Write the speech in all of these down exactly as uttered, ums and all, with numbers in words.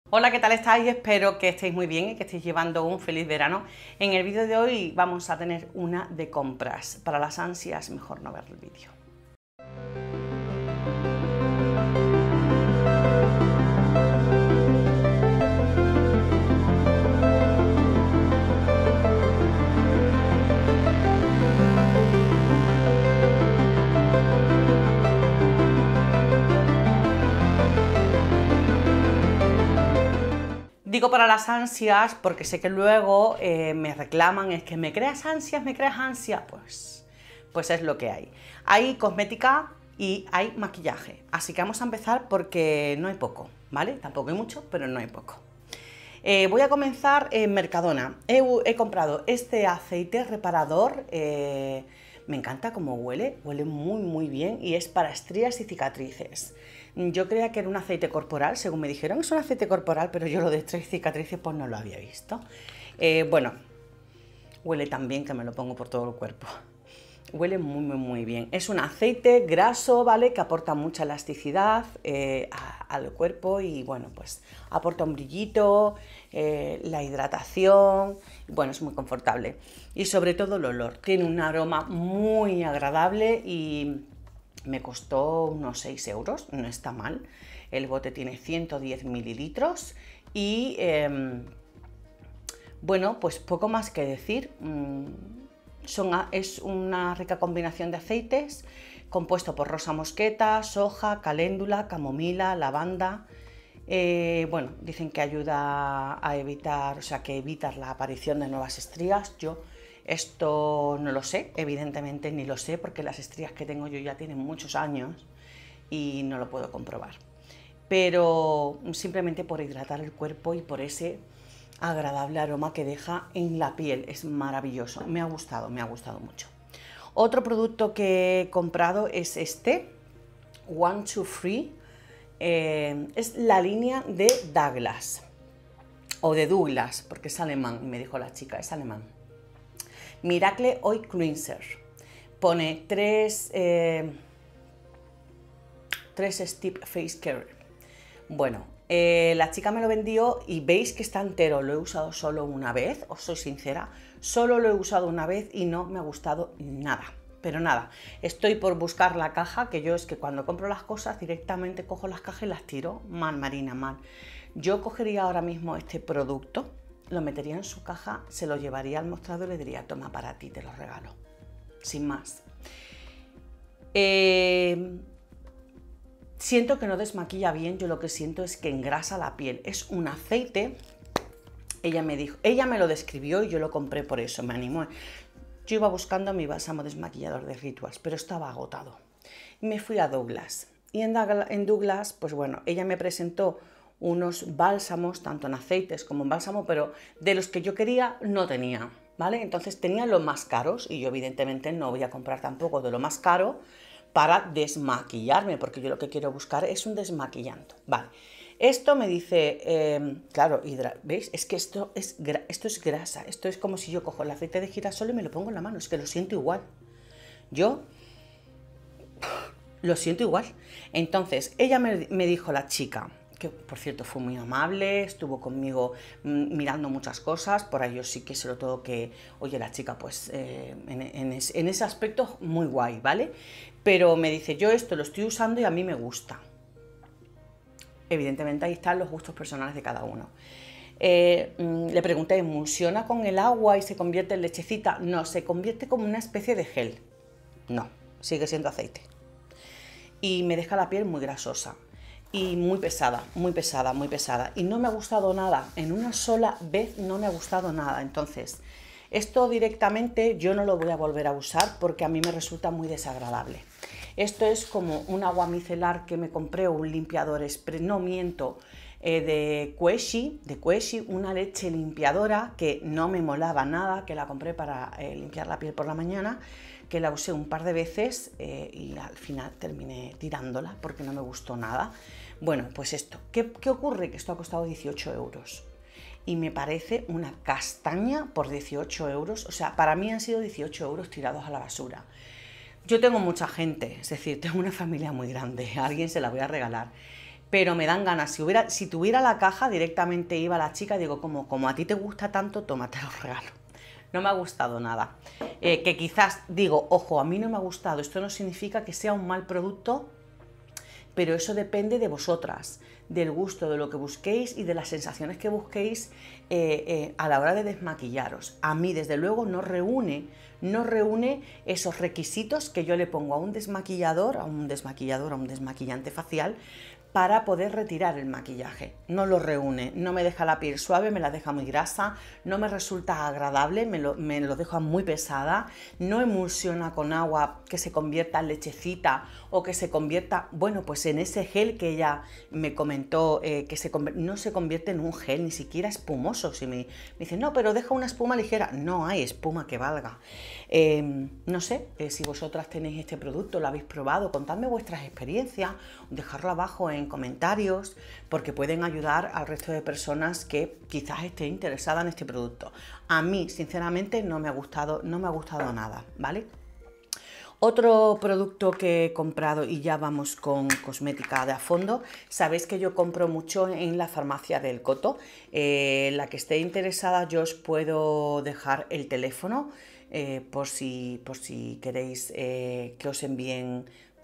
Hola, ¿qué tal estáis? Espero que estéis muy bien y que estéis llevando un feliz verano. En el vídeo de hoy vamos a tener una de compras. Para las ansias, mejor no ver el vídeo. Digo para las ansias porque sé que luego eh, me reclaman, es que me creas ansias, me creas ansias, pues, pues es lo que hay. Hay cosmética y hay maquillaje, así que vamos a empezar porque no hay poco, ¿vale? Tampoco hay mucho, pero no hay poco. Eh, voy a comenzar en Mercadona. He, he comprado este aceite reparador, eh, me encanta cómo huele, huele muy muy bien y es para estrías y cicatrices. Yo creía que era un aceite corporal, según me dijeron, es un aceite corporal, pero yo lo de estrías y cicatrices pues no lo había visto. Eh, bueno, huele tan bien que me lo pongo por todo el cuerpo. Huele muy, muy, muy bien. Es un aceite graso, ¿vale? Que aporta mucha elasticidad eh, a, al cuerpo y, bueno, pues aporta un brillito, eh, la hidratación, bueno, es muy confortable. Y sobre todo el olor. Tiene un aroma muy agradable y me costó unos seis euros, no está mal. El bote tiene ciento diez mililitros y, eh, bueno, pues poco más que decir. Son, es una rica combinación de aceites compuesto por rosa mosqueta, soja, caléndula, camomila, lavanda. Eh, bueno, dicen que ayuda a evitar, o sea, que evitar la aparición de nuevas estrías. Yo esto no lo sé, evidentemente ni lo sé, porque las estrías que tengo yo ya tienen muchos años y no lo puedo comprobar. Pero simplemente por hidratar el cuerpo y por ese agradable aroma que deja en la piel, es maravilloso, me ha gustado, me ha gustado mucho. Otro producto que he comprado es este, One Two Free, eh, es la línea de Douglas, o de Douglas, porque es alemán, me dijo la chica, es alemán. Miracle Oil Cleanser, pone tres, eh, tres Step Face Care. Bueno, Eh, la chica me lo vendió y veis que está entero, lo he usado solo una vez, os soy sincera, solo lo he usado una vez y no me ha gustado nada, pero nada. Estoy por buscar la caja, que yo es que cuando compro las cosas directamente cojo las cajas y las tiro, mal Marina, mal. Yo cogería ahora mismo este producto, lo metería en su caja, se lo llevaría al mostrador y le diría, toma para ti, te lo regalo, sin más. Eh... Siento que no desmaquilla bien, yo lo que siento es que engrasa la piel. Es un aceite, ella me dijo, ella me lo describió y yo lo compré por eso, me animó. Yo iba buscando mi bálsamo desmaquillador de Rituals, pero estaba agotado. Me fui a Douglas y en Douglas, pues bueno, ella me presentó unos bálsamos, tanto en aceites como en bálsamo, pero de los que yo quería no tenía, ¿vale? Entonces tenía los más caros y yo evidentemente no voy a comprar tampoco de lo más caro para desmaquillarme, porque yo lo que quiero buscar es un desmaquillante. Vale, esto me dice, eh, claro, ¿veis? Es que esto es, esto es grasa, esto es como si yo cojo el aceite de girasol y me lo pongo en la mano, es que lo siento igual. Yo lo siento igual. Entonces, ella me, me dijo, la chica, que por cierto fue muy amable, estuvo conmigo mmm, mirando muchas cosas, por ello sí que se lo tengo que, oye, la chica pues eh, en, en, es, en ese aspecto muy guay, ¿vale? Pero me dice, yo esto lo estoy usando y a mí me gusta. Evidentemente ahí están los gustos personales de cada uno. Eh, le pregunté, ¿emulsiona con el agua y se convierte en lechecita? No, se convierte como una especie de gel. No, sigue siendo aceite. Y me deja la piel muy grasosa y muy pesada, muy pesada, muy pesada. Y no me ha gustado nada, en una sola vez no me ha gustado nada. Entonces, esto directamente yo no lo voy a volver a usar porque a mí me resulta muy desagradable. Esto es como un agua micelar que me compré, o un limpiador express, no miento, eh, de Queshi, de Queshi, una leche limpiadora que no me molaba nada, que la compré para eh, limpiar la piel por la mañana, que la usé un par de veces eh, y al final terminé tirándola porque no me gustó nada. Bueno, pues esto, ¿qué, qué ocurre? Que esto ha costado dieciocho euros. Y me parece una castaña por dieciocho euros, o sea, para mí han sido dieciocho euros tirados a la basura. Yo tengo mucha gente, es decir, tengo una familia muy grande, a alguien se la voy a regalar, pero me dan ganas. Si, hubiera, si tuviera la caja, directamente iba a la chica y digo, como, como a ti te gusta tanto, tómate los regalos. No me ha gustado nada. Eh, que quizás digo, ojo, a mí no me ha gustado, esto no significa que sea un mal producto, pero eso depende de vosotras, del gusto, de lo que busquéis y de las sensaciones que busquéis eh, eh, a la hora de desmaquillaros. A mí, desde luego, no reúne, no reúne esos requisitos que yo le pongo a un desmaquillador, a un desmaquillador, a un desmaquillante facial, para poder retirar el maquillaje. No lo reúne, no me deja la piel suave, me la deja muy grasa, no me resulta agradable, me lo, me lo deja muy pesada, no emulsiona con agua que se convierta en lechecita o que se convierta, bueno, pues en ese gel que ella me comentó, eh, que se no se convierte en un gel, ni siquiera espumoso. Si me, me dice, no, pero deja una espuma ligera, no hay espuma que valga. Eh, no sé eh, si vosotras tenéis este producto, lo habéis probado, contadme vuestras experiencias, dejadlo abajo en comentarios, porque pueden ayudar al resto de personas que quizás estén interesadas en este producto. A mí, sinceramente, no me ha gustado, no me ha gustado nada, ¿vale? Otro producto que he comprado, y ya vamos con cosmética de a fondo, sabéis que yo compro mucho en la farmacia del Coto. Eh, la que esté interesada, yo os puedo dejar el teléfono eh, por, si, por si queréis eh, que os envíen.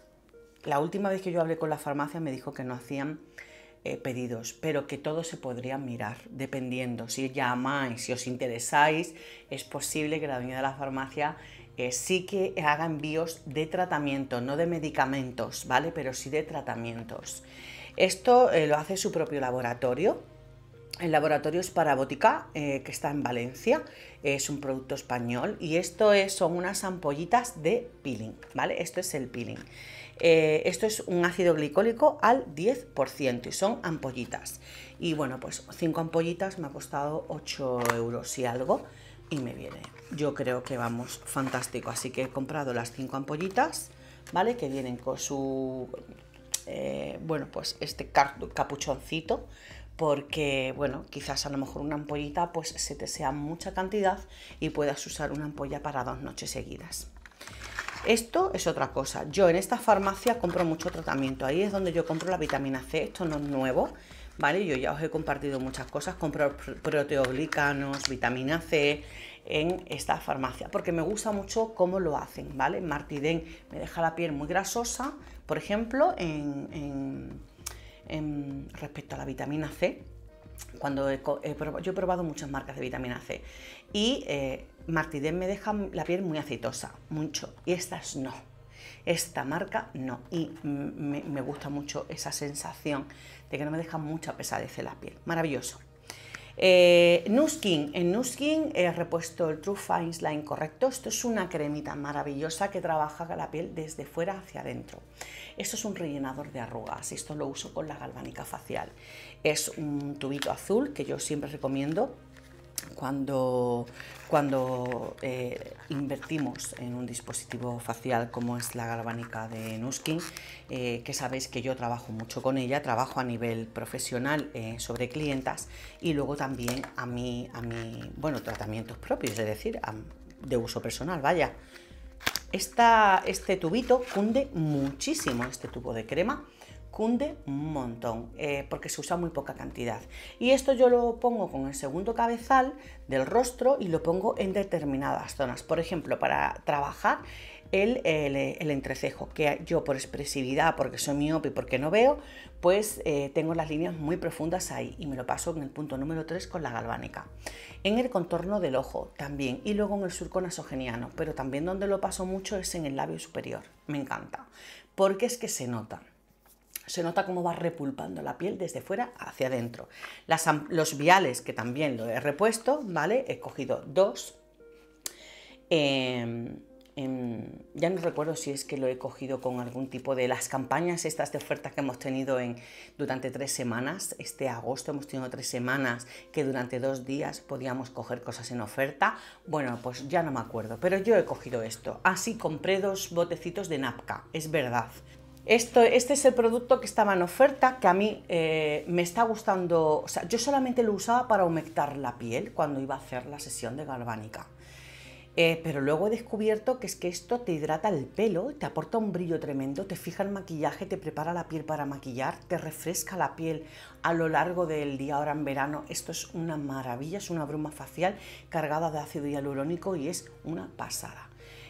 La última vez que yo hablé con la farmacia me dijo que no hacían eh, pedidos, pero que todo se podría mirar, dependiendo. Si llamáis, si os interesáis, es posible que la dueña de la farmacia eh, sí que haga envíos de tratamiento, no de medicamentos, ¿vale? Pero sí de tratamientos. Esto eh, lo hace su propio laboratorio. El laboratorio es para Botica, eh, que está en Valencia, es un producto español, y esto es, son unas ampollitas de peeling, ¿vale? Esto es el peeling. Eh, esto es un ácido glicólico al diez por ciento y son ampollitas. Y bueno, pues cinco ampollitas me ha costado ocho euros y algo y me viene. Yo creo que vamos, fantástico. Así que he comprado las cinco ampollitas, ¿vale? Que vienen con su, eh, bueno, pues este capuchoncito, porque, bueno, quizás a lo mejor una ampollita pues se te sea mucha cantidad y puedas usar una ampolla para dos noches seguidas. Esto es otra cosa. Yo en esta farmacia compro mucho tratamiento. Ahí es donde yo compro la vitamina C. Esto no es nuevo, ¿vale? Yo ya os he compartido muchas cosas. Compro proteoglicanos, vitamina C en esta farmacia porque me gusta mucho cómo lo hacen, ¿vale? Martiden me deja la piel muy grasosa, por ejemplo, en, en, en respecto a la vitamina C. Cuando he, he probado, yo he probado muchas marcas de vitamina C y eh, Martiden me deja la piel muy aceitosa, mucho, y estas no, esta marca no, y me, me gusta mucho esa sensación de que no me deja mucha pesadez en la piel, maravilloso. Eh, Nu Skin, en Nu Skin he repuesto el True Fine Line correcto. Esto es una cremita maravillosa que trabaja la piel desde fuera hacia adentro. Esto es un rellenador de arrugas, esto lo uso con la galvánica facial. Es un tubito azul que yo siempre recomiendo cuando, cuando eh, invertimos en un dispositivo facial como es la galvánica de Nu Skin, eh, que sabéis que yo trabajo mucho con ella, trabajo a nivel profesional eh, sobre clientas y luego también a mi, a mi bueno, tratamientos propios, es decir, a, de uso personal, vaya. Esta, este tubito cunde muchísimo, este tubo de crema cunde un montón eh, porque se usa muy poca cantidad, y esto yo lo pongo con el segundo cabezal del rostro y lo pongo en determinadas zonas, por ejemplo para trabajar el, el, el entrecejo, que yo por expresividad, porque soy miope y porque no veo, pues eh, tengo las líneas muy profundas ahí y me lo paso en el punto número tres con la galvánica. En el contorno del ojo también, y luego en el surco nasogeniano, pero también donde lo paso mucho es en el labio superior. Me encanta porque es que se nota se nota cómo va repulpando la piel desde fuera hacia adentro. Las, los viales, que también lo he repuesto, ¿vale? He cogido dos. Eh, eh, ya no recuerdo si es que lo he cogido con algún tipo de las campañas estas de ofertas que hemos tenido en, durante tres semanas. Este agosto hemos tenido tres semanas que durante dos días podíamos coger cosas en oferta. Bueno, pues ya no me acuerdo, pero yo he cogido esto. Así compré dos botecitos de Napka, es verdad. Esto, este es el producto que estaba en oferta, que a mí eh, me está gustando. O sea, yo solamente lo usaba para humectar la piel cuando iba a hacer la sesión de galvánica. Eh, pero luego he descubierto que es que esto te hidrata el pelo, te aporta un brillo tremendo, te fija el maquillaje, te prepara la piel para maquillar, te refresca la piel a lo largo del día, ahora en verano. Esto es una maravilla, es una bruma facial cargada de ácido hialurónico y es una pasada.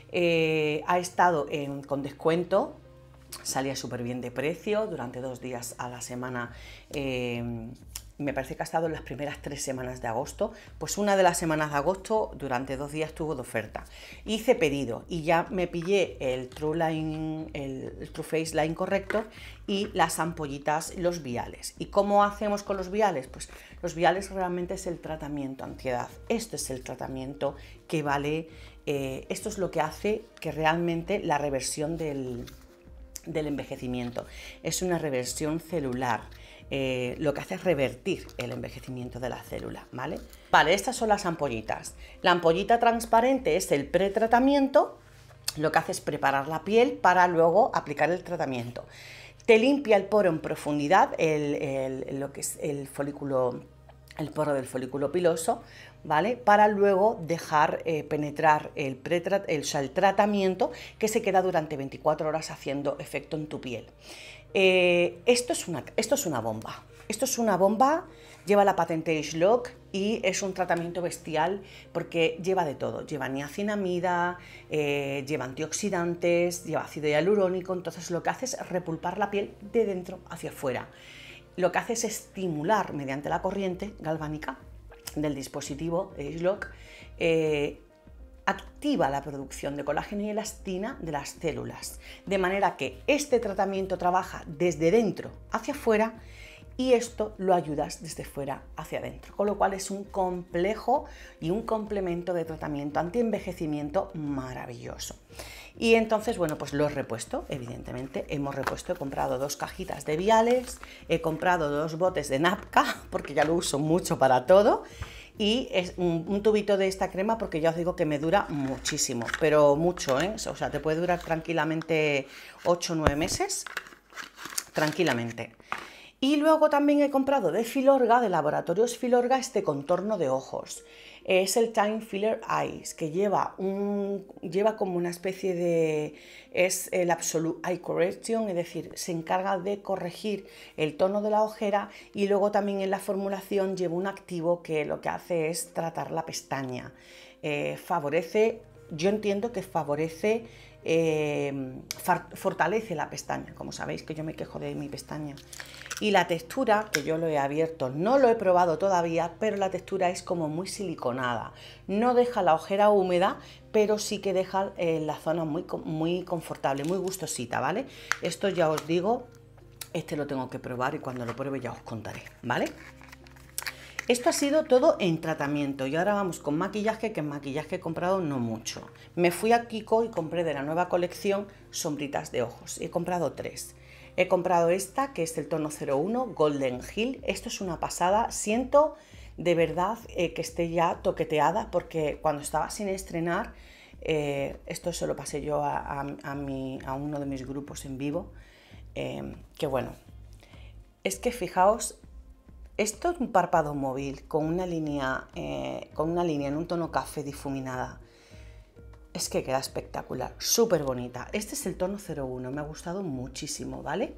Eh, ha estado en, con descuento, salía súper bien de precio, durante dos días a la semana. Eh, me parece que ha estado en las primeras tres semanas de agosto, pues una de las semanas de agosto durante dos días estuvo de oferta. Hice pedido y ya me pillé el True Line, el, el True Face Line Corrector y las ampollitas, los viales. ¿Y cómo hacemos con los viales? Pues los viales realmente es el tratamiento antiedad. Esto es el tratamiento que vale, eh, esto es lo que hace que realmente la reversión del, del envejecimiento. Es una reversión celular. Eh, lo que hace es revertir el envejecimiento de la célula, ¿vale? Vale, estas son las ampollitas. La ampollita transparente es el pretratamiento, lo que hace es preparar la piel para luego aplicar el tratamiento. Te limpia el poro en profundidad, el, el, lo que es el folículo, el poro del folículo piloso, ¿vale? Para luego dejar eh, penetrar el, el, o sea, el tratamiento que se queda durante veinticuatro horas haciendo efecto en tu piel. Eh, esto, es una, esto es una bomba, esto es una bomba, lleva la patente ageLOC y es un tratamiento bestial porque lleva de todo, lleva niacinamida, eh, lleva antioxidantes, lleva ácido hialurónico, entonces lo que hace es repulpar la piel de dentro hacia afuera. Lo que hace es estimular mediante la corriente galvánica del dispositivo ageLOC, eh, activa la producción de colágeno y elastina de las células, de manera que este tratamiento trabaja desde dentro hacia afuera y esto lo ayudas desde fuera hacia adentro, con lo cual es un complejo y un complemento de tratamiento anti-envejecimiento maravilloso. Y entonces, bueno, pues lo he repuesto, evidentemente, hemos repuesto, he comprado dos cajitas de viales, he comprado dos botes de napka, porque ya lo uso mucho para todo, y es un, un tubito de esta crema porque ya os digo que me dura muchísimo, pero mucho, ¿eh? O sea, te puede durar tranquilamente ocho o nueve meses, tranquilamente. Y luego también he comprado de Filorga, de Laboratorios Filorga, este contorno de ojos. Es el Time Filler Eyes, que lleva, un, lleva como una especie de... es el Absolute Eye Correction, es decir, se encarga de corregir el tono de la ojera y luego también en la formulación lleva un activo que lo que hace es tratar la pestaña. Eh, favorece, yo entiendo que favorece, eh, fortalece la pestaña, como sabéis que yo me quejo de mi pestaña. Y la textura, que yo lo he abierto, no lo he probado todavía, pero la textura es como muy siliconada. No deja la ojera húmeda, pero sí que deja eh, la zona muy, muy confortable, muy gustosita, ¿vale? Esto ya os digo, este lo tengo que probar y cuando lo pruebe ya os contaré, ¿vale? Esto ha sido todo en tratamiento y ahora vamos con maquillaje, que en maquillaje he comprado no mucho. Me fui a Kiko y compré de la nueva colección sombritas de ojos. He comprado tres. He comprado esta, que es el tono cero uno, Golden Hill. Esto es una pasada. Siento de verdad eh, que esté ya toqueteada, porque cuando estaba sin estrenar, eh, esto se lo pasé yo a, a, a, mi, a uno de mis grupos en vivo. Eh, que bueno, es que fijaos, esto es un párpado móvil con una línea, eh, con una línea en un tono café difuminada. Es que queda espectacular, súper bonita. Este es el tono cero uno, me ha gustado muchísimo, ¿vale?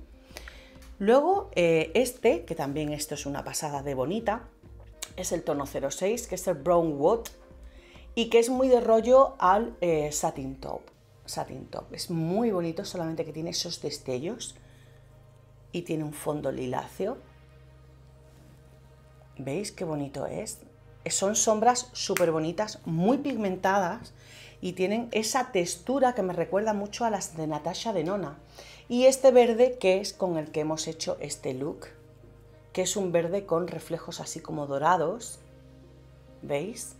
Luego eh, este, que también esto es una pasada de bonita, es el tono cero seis, que es el Brown Wood, y que es muy de rollo al eh, Satin Top. Satin Top, es muy bonito, solamente que tiene esos destellos y tiene un fondo liláceo. ¿Veis qué bonito es? Son sombras súper bonitas, muy pigmentadas, y tienen esa textura que me recuerda mucho a las de Natasha Denona. Y este verde, que es con el que hemos hecho este look, que es un verde con reflejos así como dorados, ¿veis?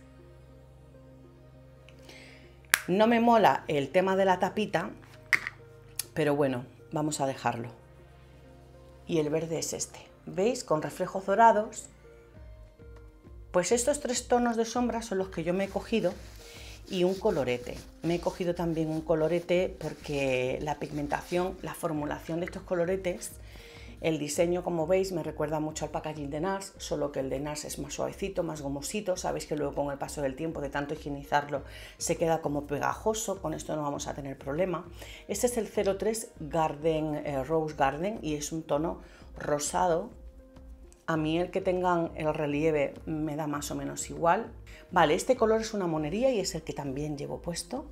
No me mola el tema de la tapita, pero bueno, vamos a dejarlo. Y el verde es este, ¿veis? Con reflejos dorados. Pues estos tres tonos de sombra son los que yo me he cogido. Y un colorete. Me he cogido también un colorete porque la pigmentación, la formulación de estos coloretes El diseño, como veis, me recuerda mucho al packaging de NARS, solo que el de NARS es más suavecito, más gomosito. Sabéis que luego con el paso del tiempo, de tanto higienizarlo, se queda como pegajoso. Con esto no vamos a tener problema. Este es el cero tres Garden, eh, Rose Garden, y es un tono rosado. A mí el que tengan el relieve me da más o menos igual. Vale, este color es una monería y es el que también llevo puesto.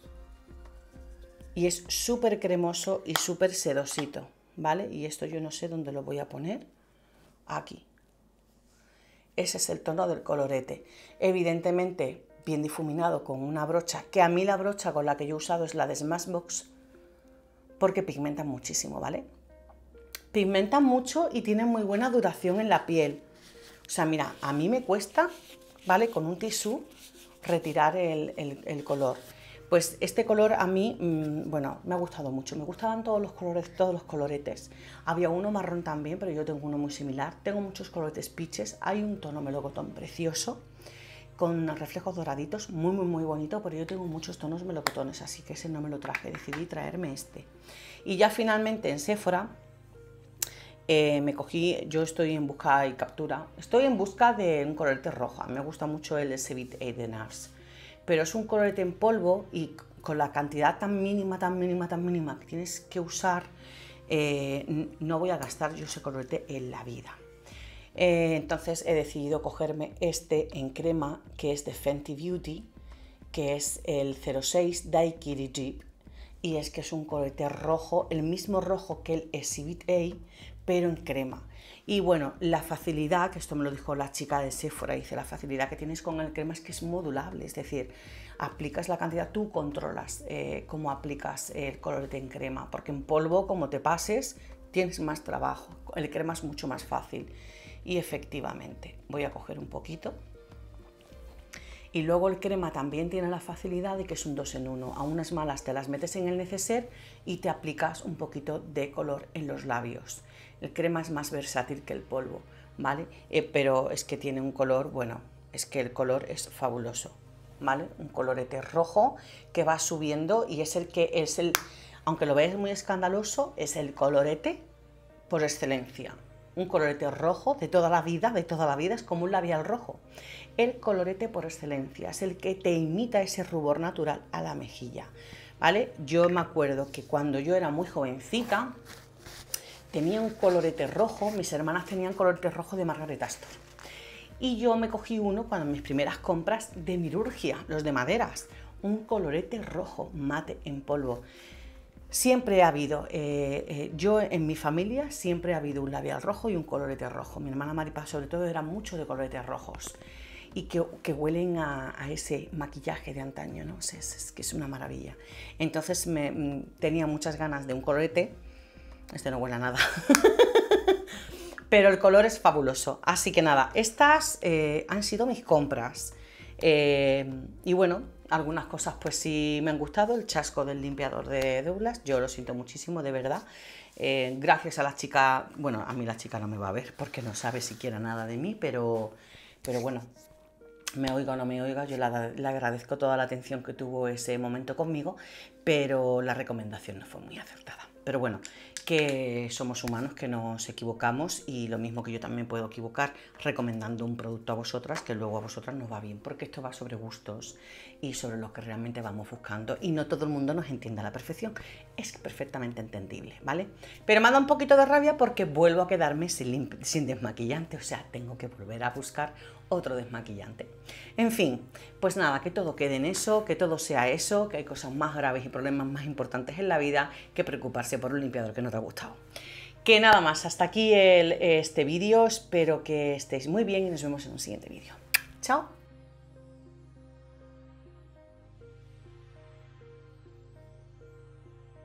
Y es súper cremoso y súper sedosito. ¿Vale? Y esto yo no sé dónde lo voy a poner. Aquí. Ese es el tono del colorete. Evidentemente, bien difuminado con una brocha, que a mí la brocha con la que yo he usado es la de Smashbox, porque pigmentan muchísimo, ¿vale? Pigmentan mucho y tienen muy buena duración en la piel. O sea, mira, a mí me cuesta, ¿vale? Con un tisú retirar el, el, el color. Pues este color a mí, mmm, bueno, me ha gustado mucho. Me gustaban todos los colores, todos los coloretes. Había uno marrón también, pero yo tengo uno muy similar. Tengo muchos coloretes peaches. Hay un tono melocotón precioso, con reflejos doraditos, muy, muy, muy bonito, pero yo tengo muchos tonos melocotones, así que ese no me lo traje. Decidí traerme este. Y ya finalmente en Sephora eh, me cogí, yo estoy en busca y captura, estoy en busca de un colorete rojo. Me gusta mucho el Exhibit A de NARS. Pero es un colorete en polvo y con la cantidad tan mínima, tan mínima, tan mínima que tienes que usar, eh, no voy a gastar yo ese colorete en la vida. Eh, entonces he decidido cogerme este en crema, que es de Fenty Beauty, que es el cero seis Daiquiri Deep, y es que es un colorete rojo, el mismo rojo que el Exhibit A, pero en crema. Y bueno, la facilidad, que esto me lo dijo la chica de Sephora, dice, la facilidad que tienes con el crema es que es modulable, es decir, aplicas la cantidad, tú controlas eh, cómo aplicas el colorete en crema, porque en polvo, como te pases, tienes más trabajo, el crema es mucho más fácil. Y efectivamente, voy a coger un poquito. Y luego el crema también tiene la facilidad de que es un dos en uno. A unas malas te las metes en el neceser y te aplicas un poquito de color en los labios. El crema es más versátil que el polvo, ¿vale? Eh, pero es que tiene un color, bueno, es que el color es fabuloso, ¿vale? Un colorete rojo que va subiendo y es el que es el, aunque lo veáis muy escandaloso, es el colorete por excelencia. Un colorete rojo de toda la vida, de toda la vida, es como un labial rojo. El colorete por excelencia, es el que te imita ese rubor natural a la mejilla, ¿vale? Yo me acuerdo que cuando yo era muy jovencita, tenía un colorete rojo, mis hermanas tenían colorete rojo de Margaret Astor. Y yo me cogí uno cuando mis primeras compras de Mirurgia, los de maderas, un colorete rojo mate en polvo. Siempre ha habido, eh, eh, yo en mi familia siempre ha habido un labial rojo y un colorete rojo. Mi hermana Maripa sobre todo era mucho de coloretes rojos y que, que huelen a, a ese maquillaje de antaño, ¿no? Es, es, es que es una maravilla. Entonces me, m, tenía muchas ganas de un colorete, este no huele a nada, pero el color es fabuloso. Así que nada, estas eh, han sido mis compras. Eh, y bueno, algunas cosas pues sí me han gustado. El chasco del limpiador de Douglas, yo lo siento muchísimo, de verdad. Eh, gracias a la chica, bueno, a mí la chica no me va a ver porque no sabe siquiera nada de mí, pero, pero bueno, me oiga o no me oiga, yo le, le agradezco toda la atención que tuvo ese momento conmigo, pero la recomendación no fue muy acertada. Pero bueno, que somos humanos, que nos equivocamos y lo mismo que yo también puedo equivocar recomendando un producto a vosotras que luego a vosotras nos va bien, porque esto va sobre gustos y sobre lo que realmente vamos buscando y no todo el mundo nos entiende a la perfección, es perfectamente entendible, ¿vale? Pero me ha dado un poquito de rabia porque vuelvo a quedarme sin, sin desmaquillante, o sea, tengo que volver a buscar otro desmaquillante. En fin, pues nada, que todo quede en eso, que todo sea eso, que hay cosas más graves y problemas más importantes en la vida que preocuparse por un limpiador que no te ha gustado. Que nada más, hasta aquí el, este vídeo, espero que estéis muy bien y nos vemos en un siguiente vídeo. ¡Chao!